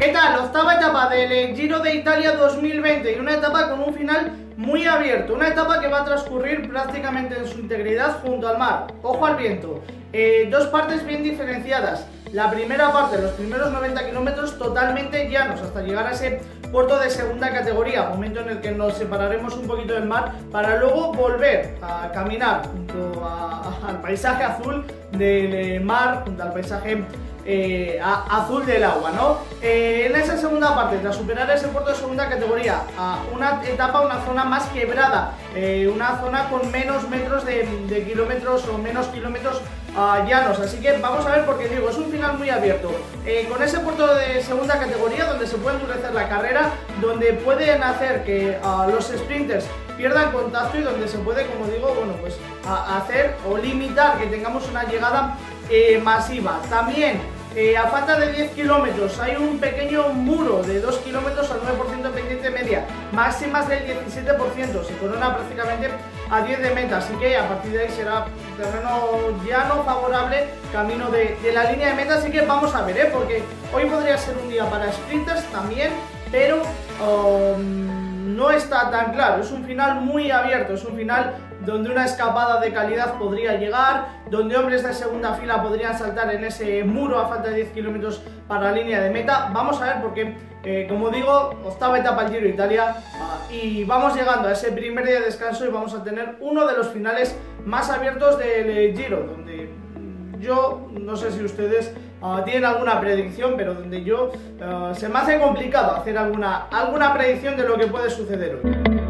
¿Qué tal? Octava etapa del Giro de Italia 2020 y una etapa con un final muy abierto, una etapa que va a transcurrir prácticamente en su integridad junto al mar, ojo al viento, dos partes bien diferenciadas. La primera parte, los primeros 90 kilómetros totalmente llanos hasta llegar a ese puerto de segunda categoría, momento en el que nos separaremos un poquito del mar para luego volver a caminar junto al paisaje azul del mar, junto al paisaje azul del agua, ¿no? En esa segunda parte, tras superar ese puerto de segunda categoría, una etapa, una zona más quebrada, una zona con menos metros de kilómetros o menos kilómetros llanos, así que vamos a ver, porque digo, es un final muy abierto, con ese puerto de segunda categoría donde se puede endurecer la carrera, donde pueden hacer que los sprinters pierdan contacto y donde se puede, como digo, bueno, pues hacer o limitar que tengamos una llegada masiva. También a falta de 10 kilómetros hay un pequeño muro de 2 kilómetros al 9% de pendiente media, máximas del 17%, se corona prácticamente a 10 de meta, así que a partir de ahí será terreno llano favorable, camino de la línea de meta, así que vamos a ver, porque hoy podría ser un día para sprinters también, pero no está tan claro, es un final muy abierto, es un final donde una escapada de calidad podría llegar, donde hombres de segunda fila podrían saltar en ese muro a falta de 10 kilómetros para la línea de meta. Vamos a ver, porque como digo, octava etapa del Giro de Italia y vamos llegando a ese primer día de descanso y vamos a tener uno de los finales más abiertos del Giro, donde yo no sé si ustedes tienen alguna predicción, pero donde yo se me hace complicado hacer alguna predicción de lo que puede suceder hoy.